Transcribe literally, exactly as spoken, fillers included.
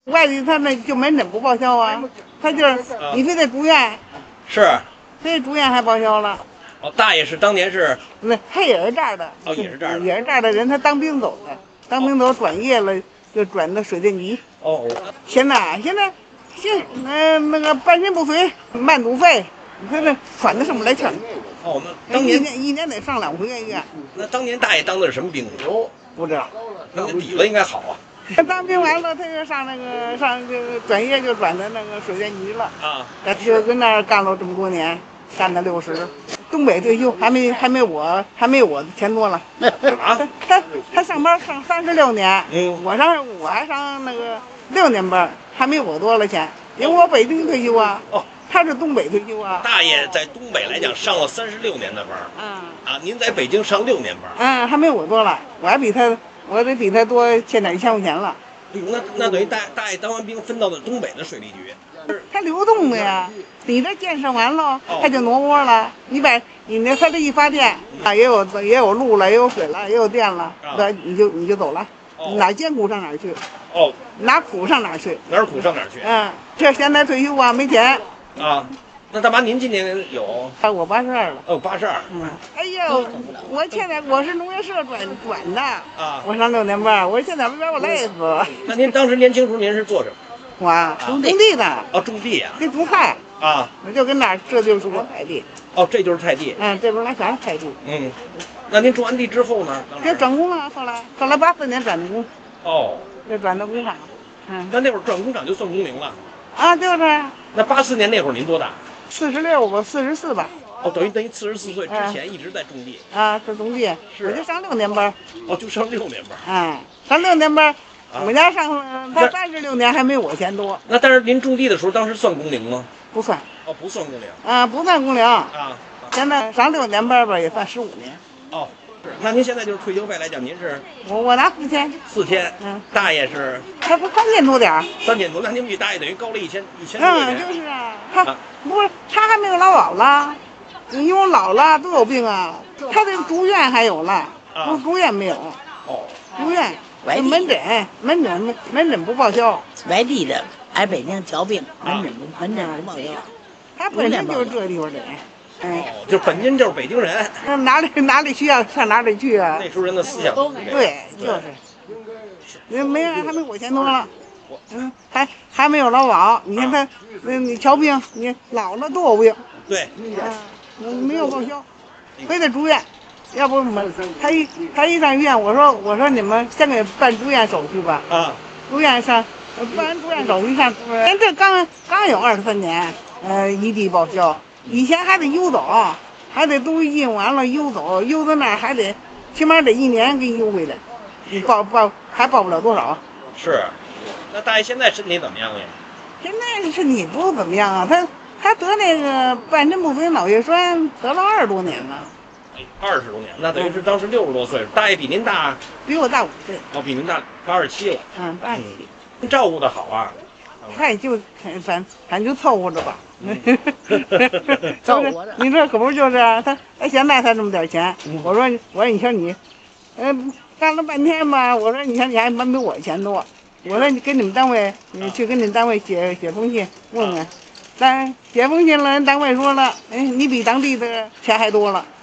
外地他那就门诊不报销啊，他就是你非得住院， 是， 非得住院还报销了。 哦，大爷是当年是， 那他也是这儿的， 哦，也是这儿的， 也是这儿的人，他当兵走的，当兵走转业了，就转到水电局。 哦， 现在现在现呃那个半身不遂，慢阻肺，你看这喘的上不来气儿。 哦，那当年一年一年得上两回医院。 那当年大爷当的是什么兵？ 不知道。 那底子应该好啊。 他当兵完了，他就上那个上这个转业就转到那个水电局了。 啊， 他就跟那儿干了这么多年，干到六十。东北退休还没还没我还没我的钱多了。 啊， 他他上班上三十六年， 嗯， 我上我还上那个六年班，还没我多了钱，因为我北京退休啊。 哦， 他是东北退休啊。 大爷在东北来讲上了三十六年的班。 嗯。 啊，您在北京上六年班。 嗯，还没我多了，我还比他我得比他多欠点一千块钱了。 哎呦，那那等于大大爷当完兵分到了东北的水利局。 他流动的呀，你这建设完了， 哦、 他就挪窝了。你把你那他这一发电啊，也有也有路了，也有水了，也有电了，那、哦、你就你就走了。哦、哪艰苦上哪儿去？ 哦， 哪苦上哪儿去？ 哪儿苦上哪儿去？ 嗯，这现在退休啊，没钱。 啊，那大妈您今年有？ 啊，我八十二了。 哦，八十二。 嗯。哎呦，我现在我是农业社转转的。 啊。 我上六年班，我现在没把我累死。 那您当时年轻时候您是做什么？ 我啊，种地的。 哦，种地呀、啊。 给种菜。 啊。 我就跟那儿，这就是我菜地。 哦，这就是菜地。 嗯，这边来全是菜地。 嗯。那您种完地之后呢？ 这转工了，后来后来八四年转的工。 哦。 这转到工厂。嗯。 那那会儿转工厂就算工龄了。 啊，就是。 那八四年那会儿您多大？ 四十六吧，四十四吧。 哦，等于等于四十四岁之前一直在种地。 啊，是种地。 是。 我就上六年班。 哦，就上六年班。 哎，上六年班。我家上他三十六年还没我钱多。 那但是您种地的时候，当时算工龄吗？ 不算。 哦，不算工龄。 啊，不算工龄。 啊。 现在上六年班吧，也算十五年。 哦，是。那您现在就是退休费来讲，您是？ 我我拿四千。 四千。嗯。大爷是？ 他不三千多点儿。 三千多，那您比大爷等于高了一千一千多块钱。 嗯，就是啊。他、啊、不是他还没有老老了，因为我老了都有病啊。他这住院还有了， 啊、 不住院没有。 哦。 住院。外门诊，门诊门诊不报销。 外地的来北京调病，门诊不门诊不报销。 他本身就是这地方的人。 嗯。哦，就本身就是北京人。 那哪里哪里需要上哪里去啊？ 那时候人的思想都是这样。 对，就是。人没人还没我钱多了。嗯，还还没有劳保。你看他，那你瞧病，你老了都有病。 对。 啊，没有报销，非得住院。要不我们他一他一上医院，我说我说你们先给办住院手续吧。 啊。 住院上，办完住院手续上，咱这刚刚有二十三年，呃，一地报销。以前还得邮走，还得都印完了邮走，邮到那儿还得，起码得一年给你邮回来。你报报还报不了多少。 是。那大爷现在身体怎么样呀？ 现在身体不怎么样啊，他他得那个半身不遂脑血栓，得了二十多年了。 二十多年，那等于是当时六十多岁，嗯、大爷比您大， 比我大五岁。 哦，比您大八十七了。 嗯，八十七。 您照顾的好啊。 嗨，就反反正就凑合着吧。 嗯、 凑合着。你这可不就是他？他现在才这么点钱。嗯、我说我说你说你，嗯、呃，干了半天吧。我说你看你还没我钱多。我说你跟你们单位，你去跟你们单位写写封信问问。但写封信了，人单位说了，哎，你比当地的钱还多了。